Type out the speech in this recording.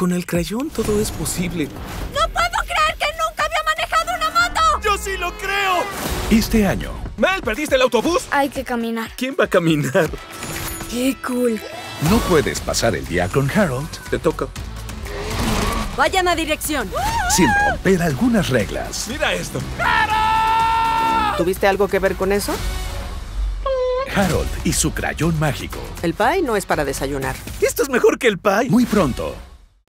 Con el crayón todo es posible. ¡No puedo creer que nunca había manejado una moto! ¡Yo sí lo creo! Este año, Mel, ¿perdiste el autobús? Hay que caminar. ¿Quién va a caminar? ¡Qué cool! no puedes pasar el día con Harold Te toca. Vayan a dirección. sin romper algunas reglas. Mira esto. ¿Tuviste algo que ver con eso? Harold y su crayón mágico. El pie no es para desayunar. Esto es mejor que el pie. Muy pronto.